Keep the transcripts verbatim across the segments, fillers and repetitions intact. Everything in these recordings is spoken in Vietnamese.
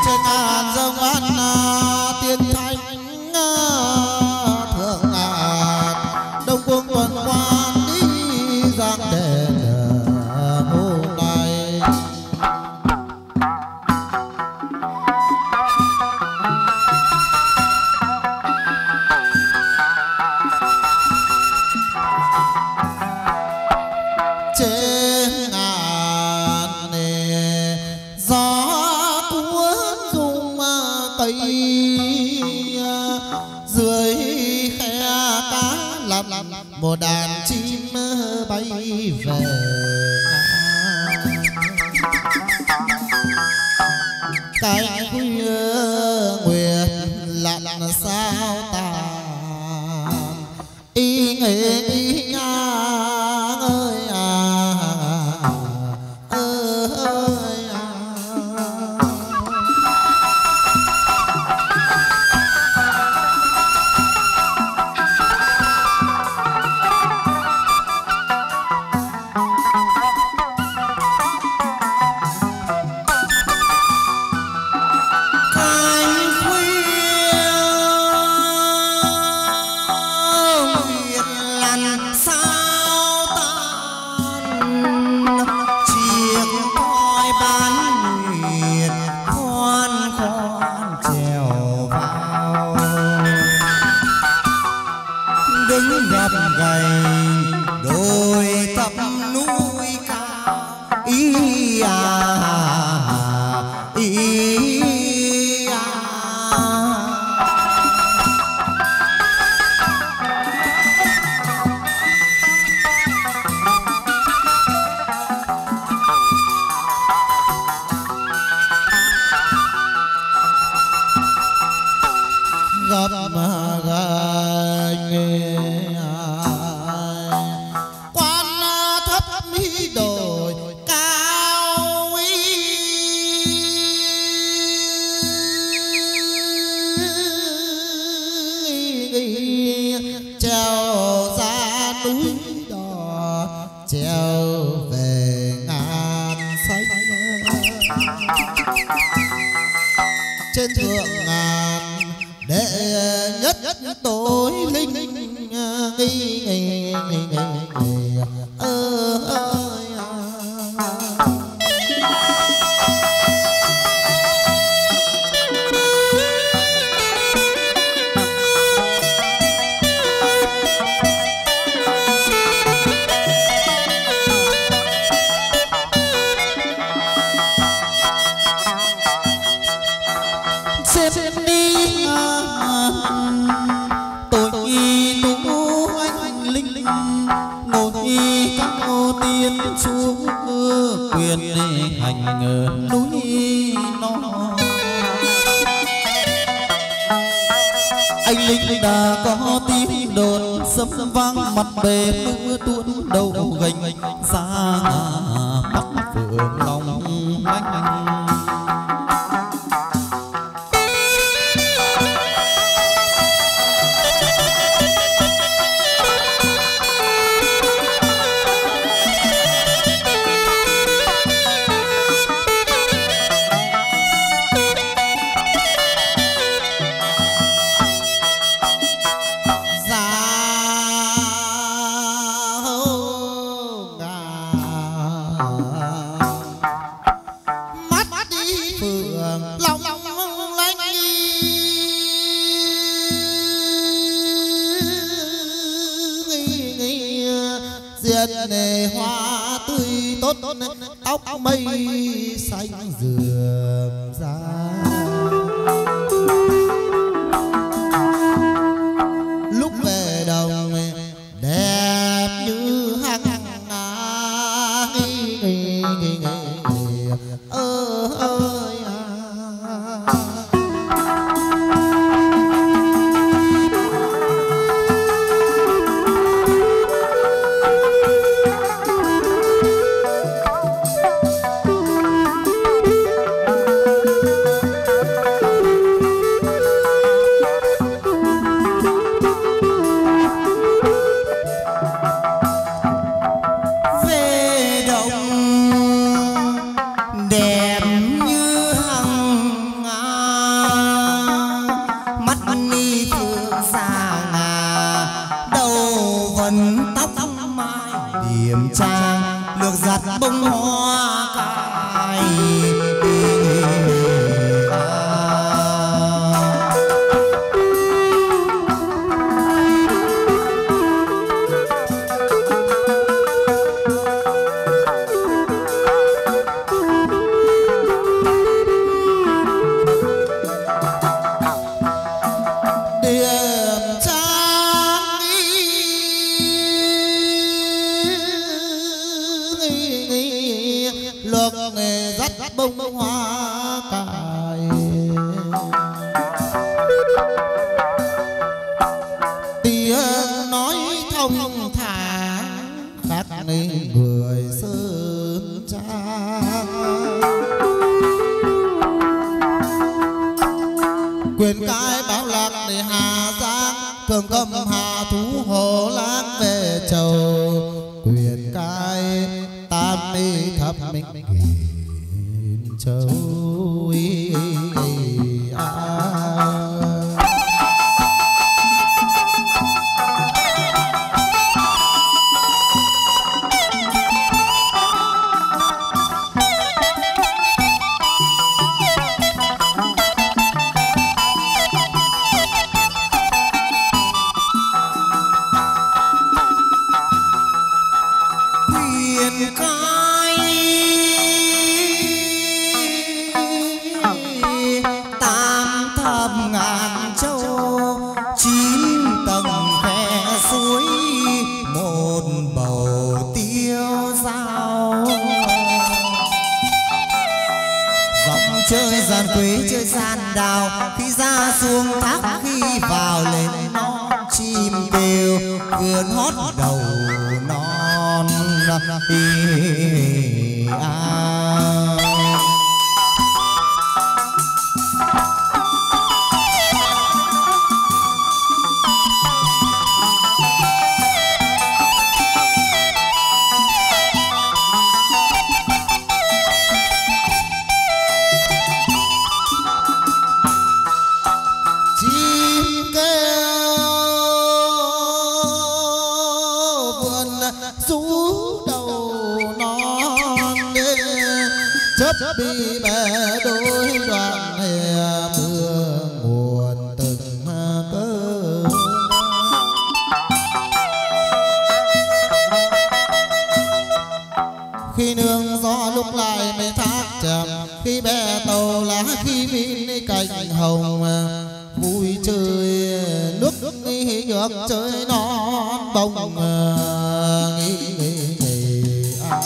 trên ngàn dòng an tiên thánh thượng ngàn đông cung tuần quan đi giang đền ngô này. Trên ngàn nề gió cuốn rung tây dưới khe cá lặn một đàn chim bay về. Cánh khuya nguyệt lặn sao tàn y nghề y ngang ơi à ơi à. Trên thượng ngàn đệ nhất tối linh nghi nghi nghi nghi ơi xuống quyền hành núi non. Anh lính đã có tiếng đồn sấm vang mặt bề mưa tuôn đầu gành ra mắt phượng long lanh. Diệt hoa tươi tốt tóc mây xanh rườm rà. Lúc về đồng đẹp như hang nghi nghi nghi nghi ơi à. kiểm tra lược giặt bông hoa cài. Bông hoa cài tiếng nói thông thả khác nên người sơn trang. Quyền cái báo lạc để Hà Giang thường cầm hà thú hồ lang về chầu. Quyền cái tam đi thập minh châu ý, ý, à. Quyền cái tam thập ngàn châu, chín tầng khe suối, một bầu tiêu dao. Dòng chơi gian quế chơi gian đào, khi ra xuống thác khi vào lên non. Chim kêu vườn hót đầu non ý, à. Chấp bị bè đôi đoạn hè mưa nguồn từng cơn. Khi nương gió lúc lại mới thác chậm, khi bè tàu lá khi vin cành hồng. Vui chơi nước nghi nước chơi non bông nghi nghi nghi à.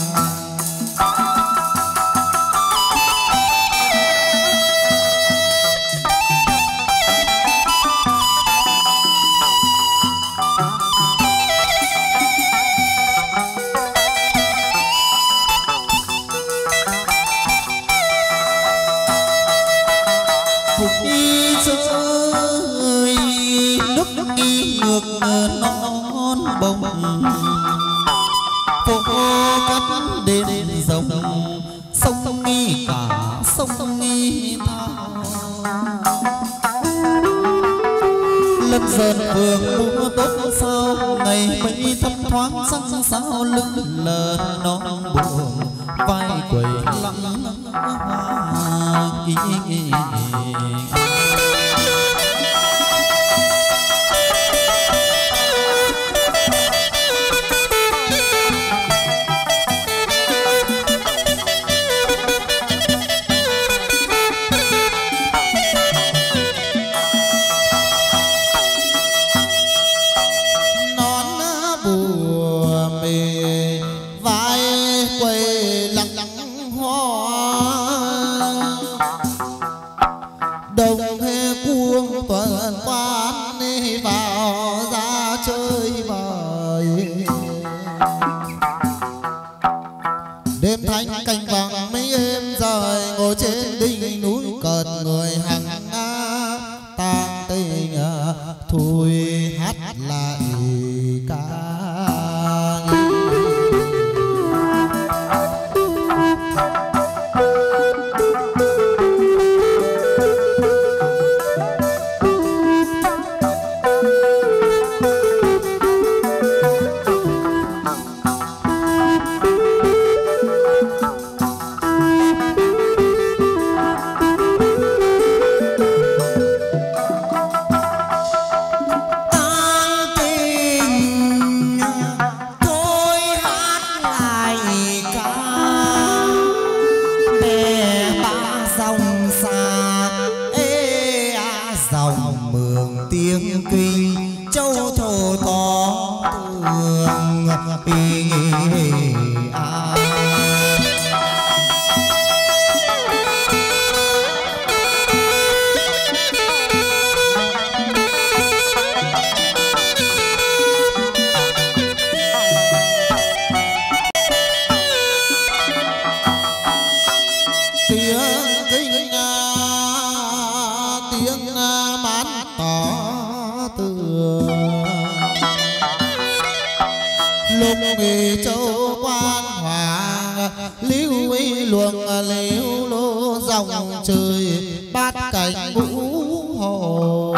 Đi chơi nước đi ngược non bông, phố cắt đến dòng sông nghi cả sông nghi thao. Lần dần phường mùa tốt sao, ngày mây thấp thoáng sáng sao lưng lờ non buồn vai quẩy lặng hoa ý, ý, ý. Đồng he cuông tuần quan vào ra chơi bời. Đêm thanh canh vàng mấy em rời, ngồi trên đỉnh núi cợt người hàng nga. Tang tình thôi hát lại ca. dòng mường tiếng kinh châu thổ có tường ý à. Nghề châu quan hòa liễu ý luồng liễu lô dòng trời bát cảnh ngũ hồ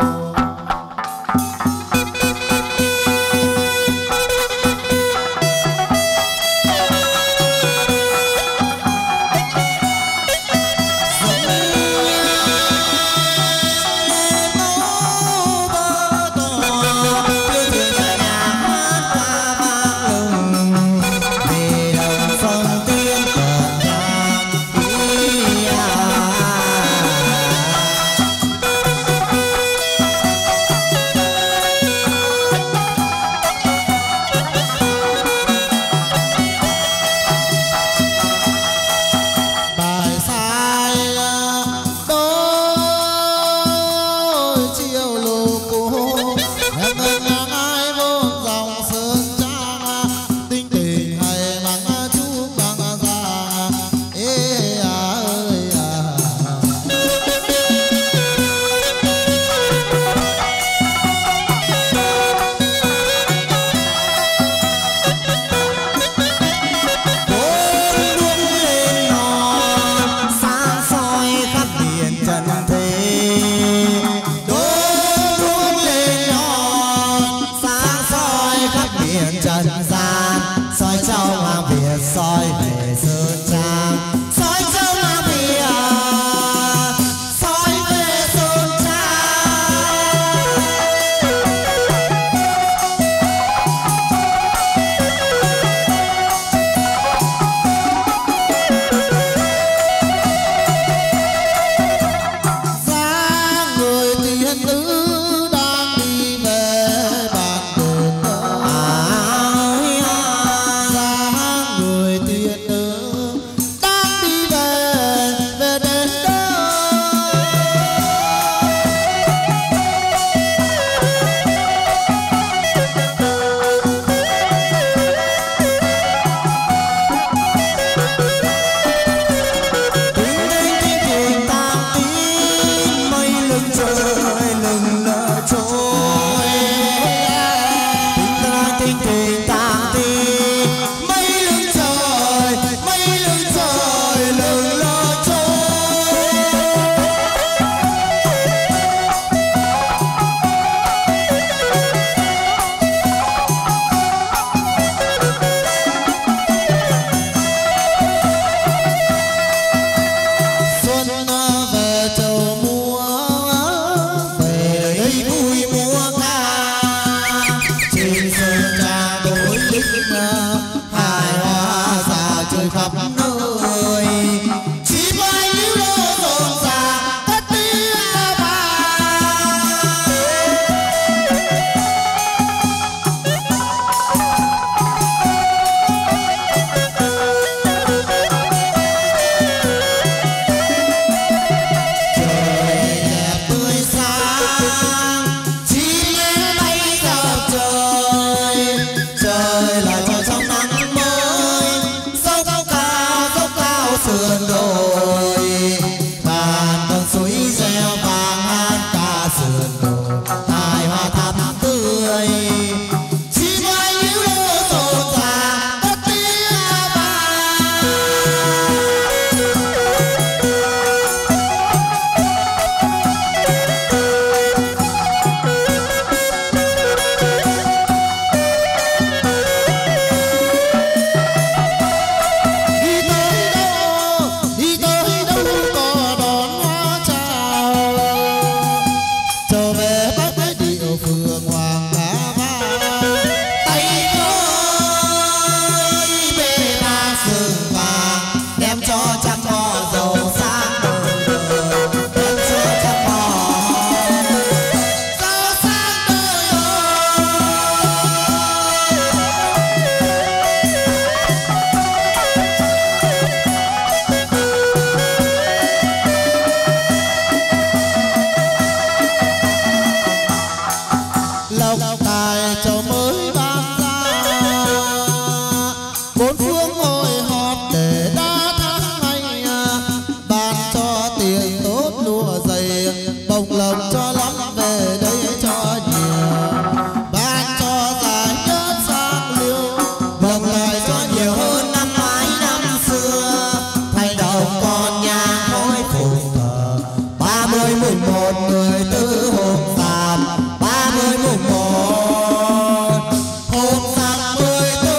mùng một mười tư hồn sàm ba mươi mùng một hồn sàm mười tư.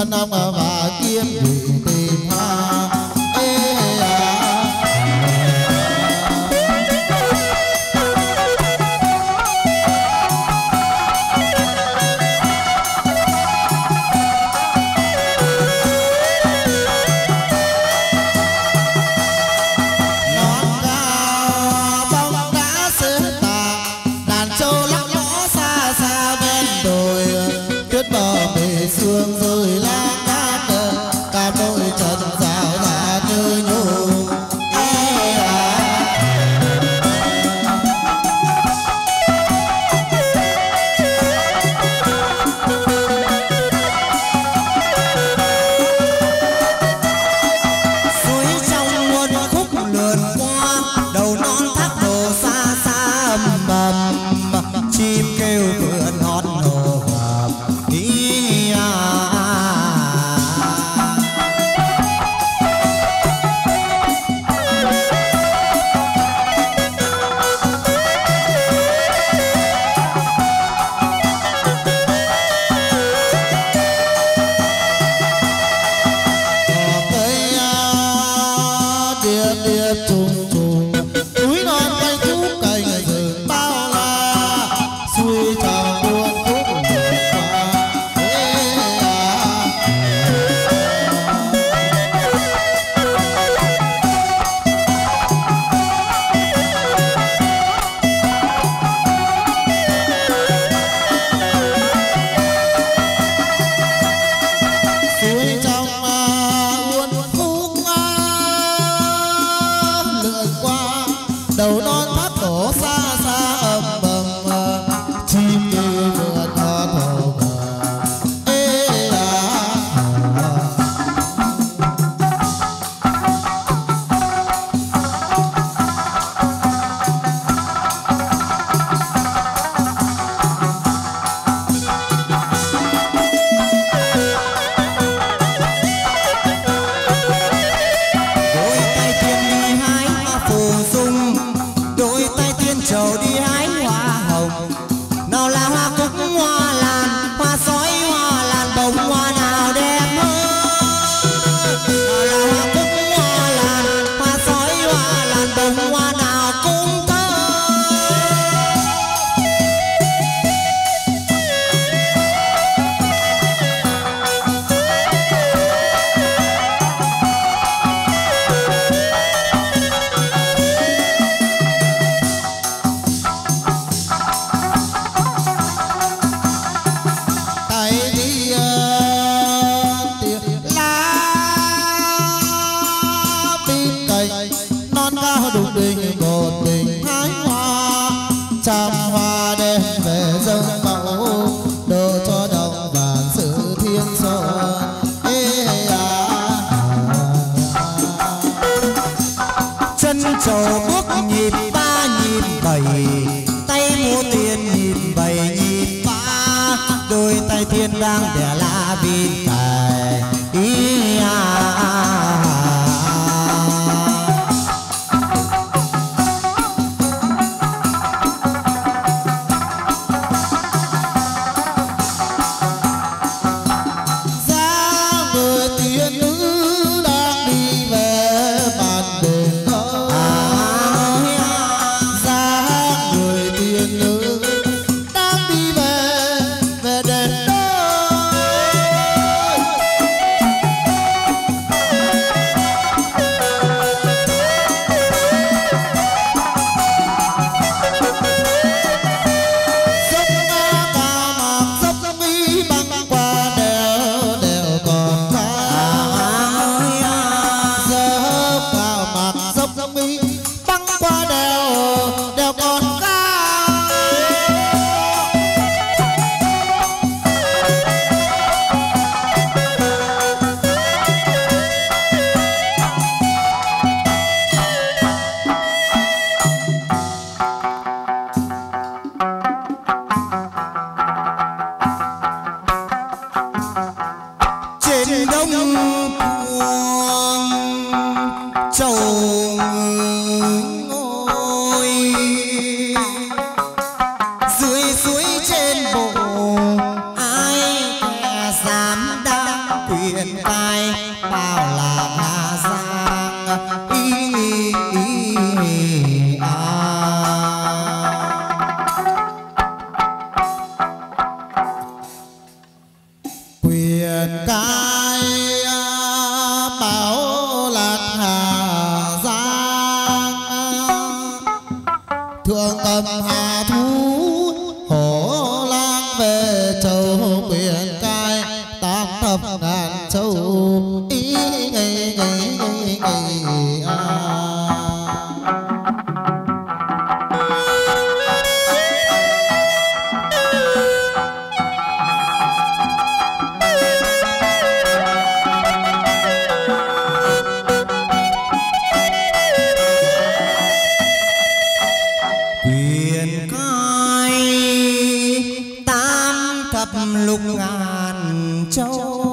văn ông và kiếm bị tìm hoa. Ê à. Sương rơi lá cát cả đôi chân rào rã như nhung. Ê à. Suối trong muôn khúc lượn qua đầu non thác đổ xa xa ầm ầm, chim kêu vượn hót nổ vàm. Trùng trùng núi non quanh khúc cành rừng bao la, xuôi trào buồn khúc ngược qua. Ê à. Xuôi trong buồn khúc đầu non thác đổ xa xa ầm ầm, chim kêu vượt hót hồ vàng. Ê à. Đôi tay tiên đi hái hoa phù dung, đôi tay tiên trầu đi hái hoa hồng. Nào là hoa cúc hoa lan, hoa sói hoa lan bông hoa nào đẹp hơn. Nào là hoa cúc hoa lan, hoa sói hoa lan bông hoa nào cũng thơm. Non cao đục đình một tình hái hoa, trăm hoa đem về dâng mẫu, đồ cho đồng vạn sự thiên xuân. Ê à. Chân trầu bước nhịp ba nhịp bảy, tay múa tiền nhịp bảy nhịp ba, đôi tay thiên đang đẻ la bin tài. Ý à. trầu ngô thượng cầm hà thú hổ lang về châu quyền cai tám thập ngàn châu ý ngày ngày ngày ngày à. lục ngàn châu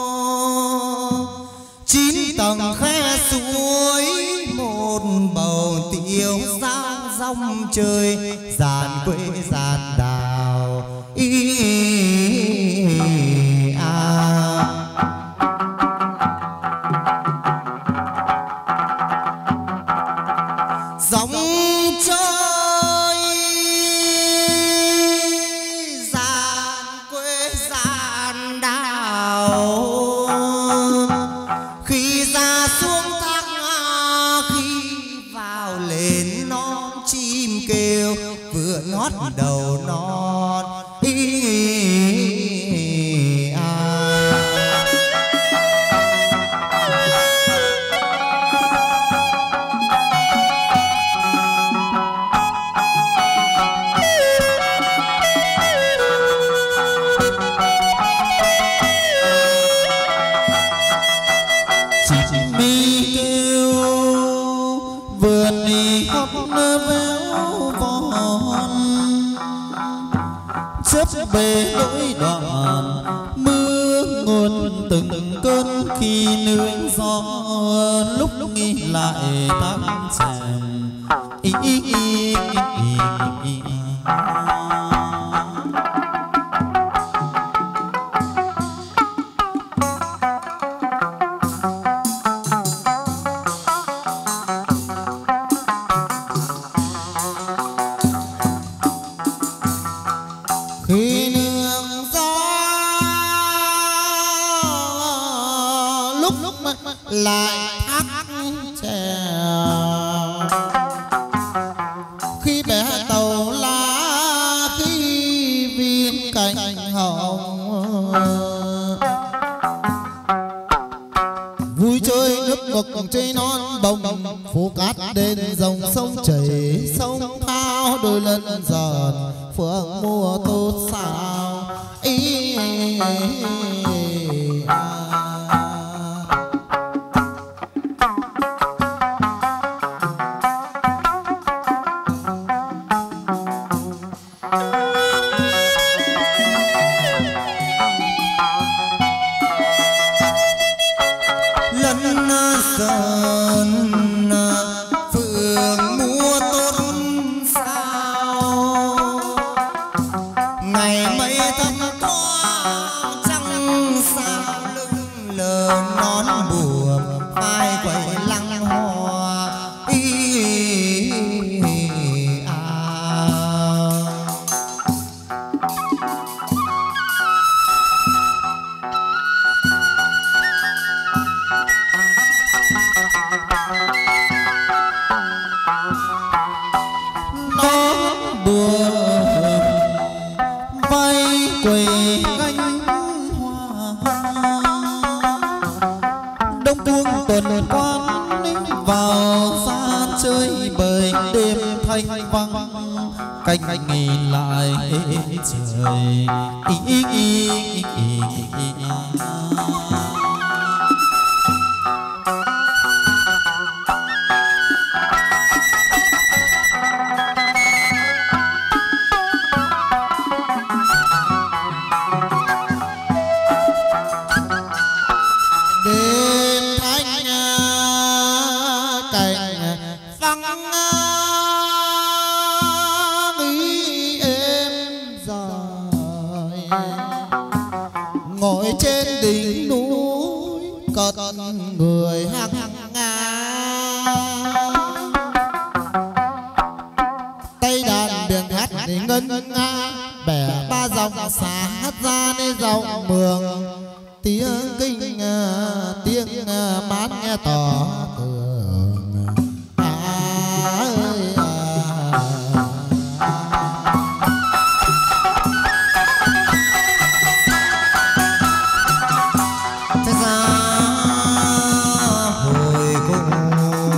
chín tầng khe suối một bầu tiêu sao rong trời dàn quê dàn đào ý à. Dòng chơi dàn quê dàn đào khi ra xuống thác khi vào lên non chim kêu vượn hót đầu non ý à. véo von chấp bể lối đoạn mưa nguồn từng cơn khi nương gió lúc lúc nghĩ lại tắt chèm ý ý ý ý ý khi nương gió lúc lúc lại thắt chèo khi bẻ tàu lá khi viên cành hồng vui chơi nước ngực chơi non bồng phố cát đền dòng sông chảy sông thao đôi lần giòn phượng mùa tốt sao ý à. Lần dần phượng mùa tốt sao ngày mây thắm thoa trăng sao lưng lờ nón buồm vai quẩy lăng hoa ý à. Nón buồm vai quầy cánh hoa đông buông tuần quan vào xa chơi bời đêm thanh vắng canh nhìn lại trời ý ý ý ý ý đêm thanh cành vắng